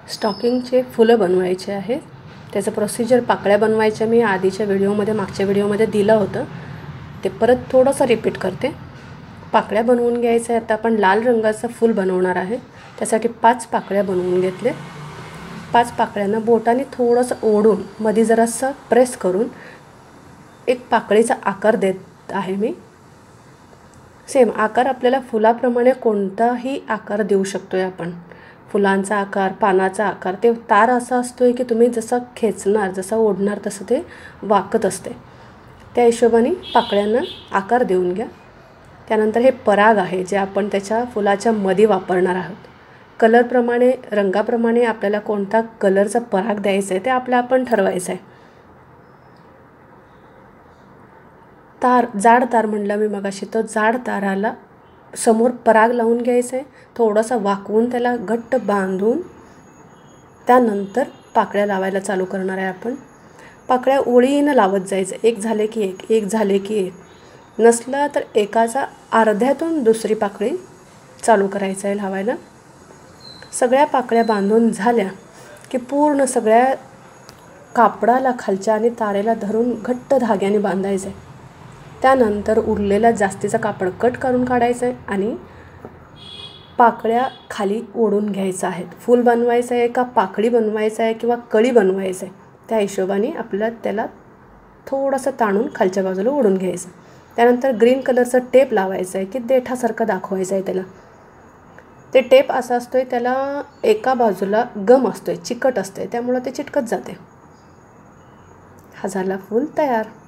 स्टॉकिंगचे फुलं बनवायचे आहे. त्याचं प्रोसिजर पाकळ्या बनवायच्या मी आधीच्या व्हिडिओमध्ये मागच्या व्हिडिओमध्ये दिलं होतं. ते परत थोडंसं रिपीट करते. पाकळ्या बनवून घ्यायचं आहे. आता आपण लाल रंगाचं फूल बनवणार आहे. त्यासाठी 5 पाकळ्या बनवून घेतले. 5 पाकळ्यांना बोटाने थोडंसं ओढून मध्ये जरासं प्रेस करून एक पाकळीचा आकार देत आहे मी. सेम आकार आपल्याला फुलाप्रमाणे कोणताही आकार देऊ शकतोय आपण. फुलांचा आकार, पानाचा आकार, ते तार असा असतोय की तुम्ही जसं खेचणार, जसं ओढणार तसं ते वाकत असते. त्या हिशोबाने पाकळ्यांना आकार देऊन घ्या. त्यानंतर हे पराग आहे जे आपण त्याच्या फुलाच्या मध्ये वापरणार आहोत. कलरप्रमाणे, रंगाप्रमाणे आपल्याला कोणता कलरचा पराग द्यायचा आहे ते आपण ठरवायचं आहे. तार, जाड तार म्हणलं मी मगाशी, तर जाड ताराला समोर पराग लावून घ्यायचं आहे. थोडंसं वाकवून त्याला घट्ट बांधून त्यानंतर पाकळ्या लावायला चालू करणार आहे आपण. पाकळ्या ओळीनं लावत जायचं. एक झाले की एक, एक झाले की एक. नसलं तर एकाचा अर्ध्यातून दुसरी पाकळी चालू करायचं आहे लावायला. सगळ्या पाकळ्या बांधून झाल्या की पूर्ण सगळ्या कापडाला खालच्या आणि तारेला धरून घट्ट धाग्याने बांधायचं आहे. त्यानंतर उरलेला जास्तीचा कापड कट करून काढायचं आहे आणि पाकळ्या खाली ओढून घ्यायचं आहेत. फूल बनवायचं आहे का पाकळी बनवायचं आहे किंवा कळी बनवायचं आहे, त्या हिशोबाने आपल्याला त्याला थोडंसं ताणून खालच्या बाजूला ओढून घ्यायचं. त्यानंतर ग्रीन कलरचं टेप लावायचं आहे की देठासारखं दाखवायचं आहे त्याला. ते टेप असं असतोय, त्याला एका बाजूला गम असतोय, चिकट असते, त्यामुळं ते चिटकत जाते. हा झाला फूल तयार.